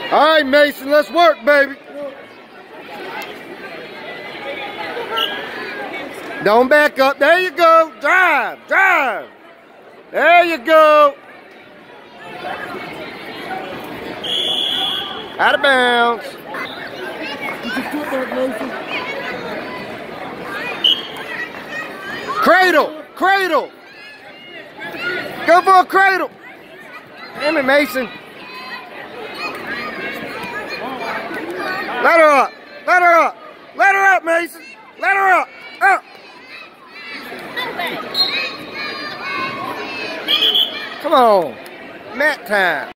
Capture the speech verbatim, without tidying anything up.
All right, Mason, let's work, baby. Don't back up. There you go. Drive, drive. There you go. Out of bounds. Cradle, cradle. Go for a cradle. Damn it, Mason. Let her up. Let her up. Let her up, Mason. Let her up. Up. Come on. Mat time.